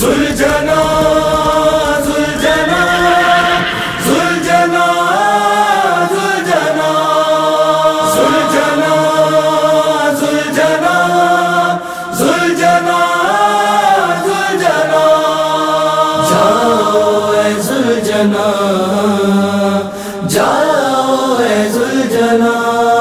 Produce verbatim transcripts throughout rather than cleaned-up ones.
زلجنا زلجنا زلجنا زلجنا زلجنا زلجنا زلجنا زلجنا جاؤ اے زلجنا جاؤ اے زلجنا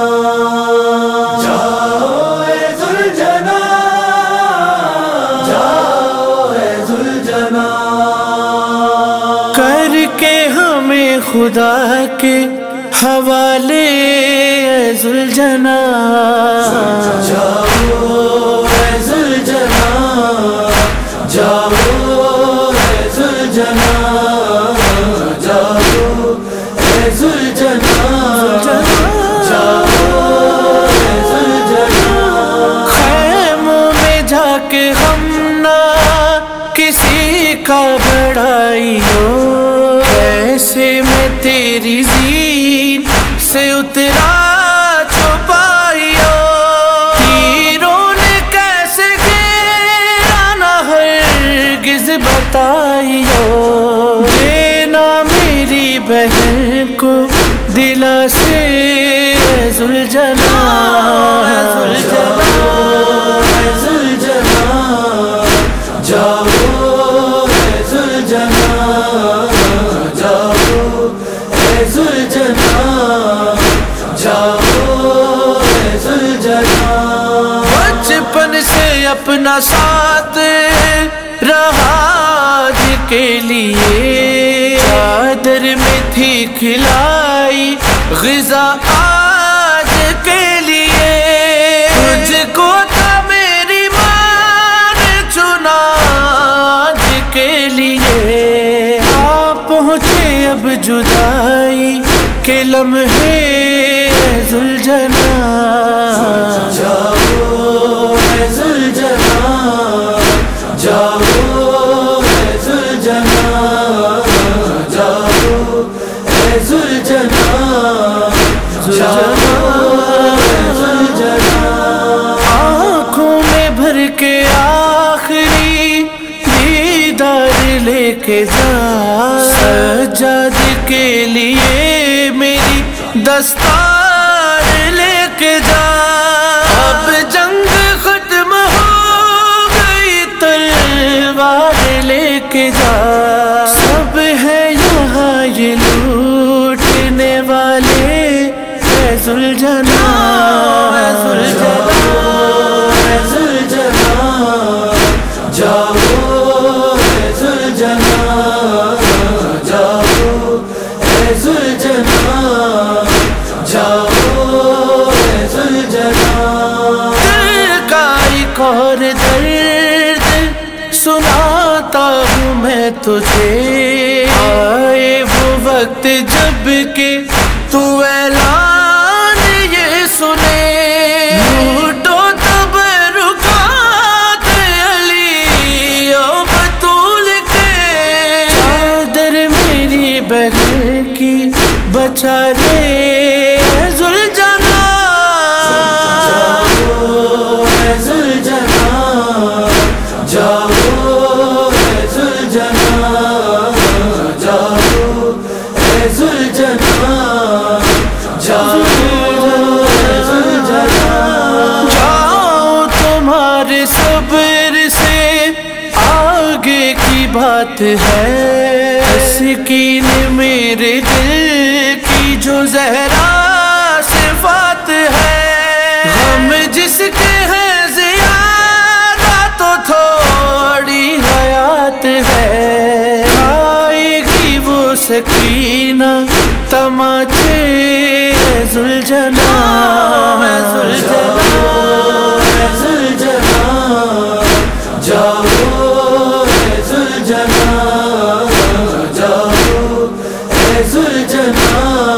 کر کے ہمیں خدا کے حوالے اے زلجنا جاؤ اے زلجنا جاؤ اے زلجنا جاؤ اے زلجنا جاؤ اے زلجنا خیموں میں جا کے ہم نہ کسی کا بڑائی ہو، ایسے میں تیری زین سے اترا چھپائی ہو، تیروں نے کیسے گھیرا نہ ہرگز بتائی ہو، دینا میری بہن کو دلا سے اے زلجنا زلجنا زلجنا جاؤ اے زلجنا جاؤ اے زلجنا جاؤ اے زلجنا بچپن سے اپنا ساتھ رہا آج کے لیے، چادر میں تھی کھلائی غذا آج کے لیے، تجھ کو تھا میری ماں نے چنا آج کے لیے، آ پہنچے اب جدائی کے لمحے اے زلجنا جاؤ اے زلجنا جاؤ اے زلجنا جاؤ اے زلجنا جاؤ اے زلجنا آنکھوں میں بھر کے آخری دیدار لے کے جا، سجاد کے لیے میری دستار لے کے جا، اب جنگ ختم ہو گئی تلوار لے کے جا، سب ہے یہاں یہ لوٹنے والے اے زلجنا اے زلجنا اے زلجنا جاؤ اے زلجنا جاؤ اے زلجنا جاؤ اے زلجنا دل کا ایک اور درد سناتا ہوں میں تجھے، آئے وہ وقت جب کہ تو اعلان یہ سنے، لوٹو تب رکات علی و بطول کے، چادر میری بہن کی بچا لے اے زلجنا جاؤ اے زلجنا جاؤ اے زلجنا جاؤ اے زلجنا جاؤ اے زلجنا جاؤ تمہارے صبر سے آگے کی بات ہے، سکین میرے دل کی جو زہرا صفات ہے، ہم جس کے ہیں زیادہ تو تھوڑی حیات ہے، آئے گی وہ سکینہ تماچے اے زلجنا اے زلجنا اے زلجنا جاؤ اے زلجنا جاؤ اے زلجنا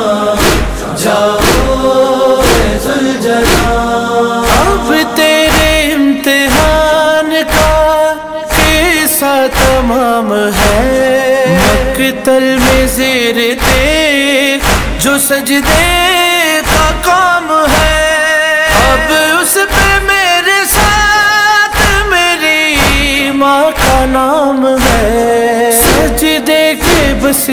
جاؤ اے زلجنا اب تیرے امتحان کا قصہ تمام ہے، مقتل میں زیر دیکھ جو سجدے کا کام ہے، اب اس پہ میرے ساتھ میری ماں کا نام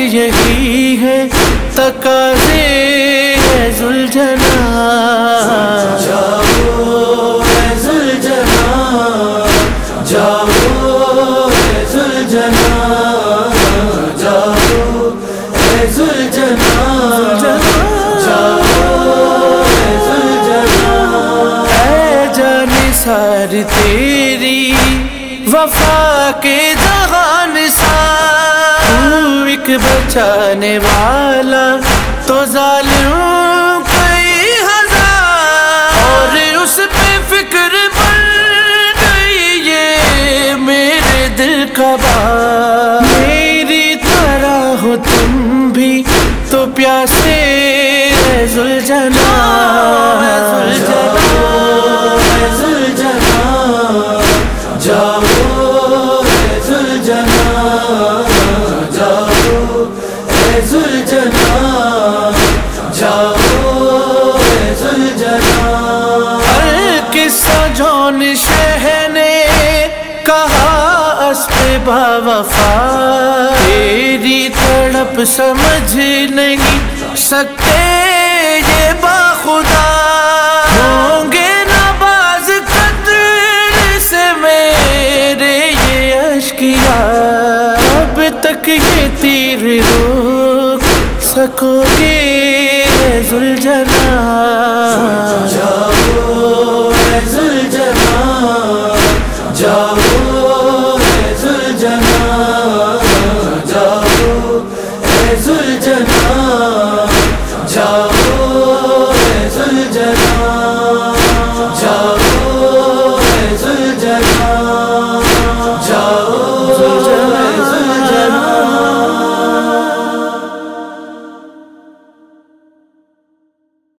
یہی ہے تقاضے ہے ذوالجلال. جاؤ اے ذوالجلال، جاؤ اے ذوالجلال، جاؤ اے ذوالجلال، جاؤ اے ذوالجلال. اے جانثار تیری وفا کے جہان سار، تو ایک بچانے والا تو ظالم کئی ہزار، اور اس پہ فکر بن گئی یہ میرے دل کا بار. میری طرح ہو تم بھی تو پیاسے ہے ذوالجلال. جاؤ اے ذوالجلال، جاؤ اے ذوالجلال، جاؤ اے ذوالجلال. ہر قصہ جون شہ نے کہا اسب با وفا، تیری تڑپ سمجھ نہیں سکتے یہ باخدا. ہوں گے نباز قدر سے میرے یہ اشکیا، اب تک یہ تیر روک سکو